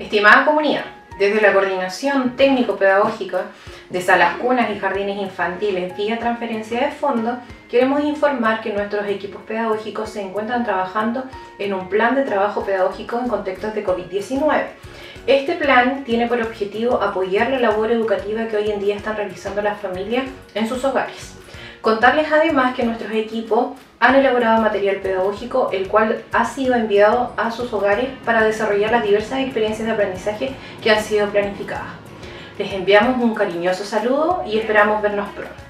Estimada comunidad, desde la Coordinación Técnico-Pedagógica de Salas Cunas y Jardines Infantiles vía transferencia de fondos, queremos informar que nuestros equipos pedagógicos se encuentran trabajando en un plan de trabajo pedagógico en contextos de COVID-19. Este plan tiene por objetivo apoyar la labor educativa que hoy en día están realizando las familias en sus hogares. Contarles además que nuestros equipos han elaborado material pedagógico, el cual ha sido enviado a sus hogares para desarrollar las diversas experiencias de aprendizaje que han sido planificadas. Les enviamos un cariñoso saludo y esperamos vernos pronto.